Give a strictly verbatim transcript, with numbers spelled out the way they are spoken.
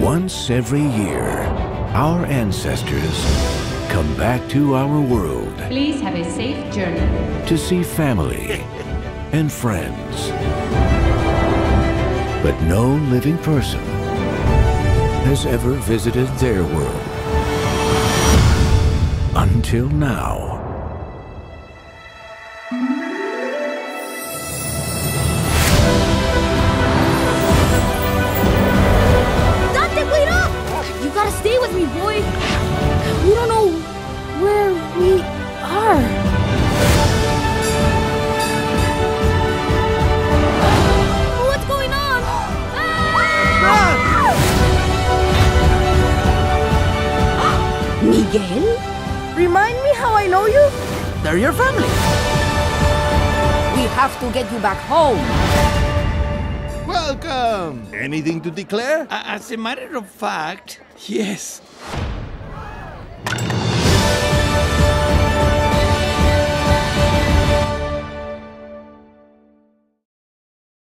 Once every year, our ancestors come back to our world. Please have a safe journey. To see family and friends. But no living person has ever visited their world. Until now. You gotta stay with me, boy. We don't know where we are. What's going on? Ah! Miguel? Remind me how I know you? They're your family. We have to get you back home. Welcome! Anything to declare? As a matter of fact, yes.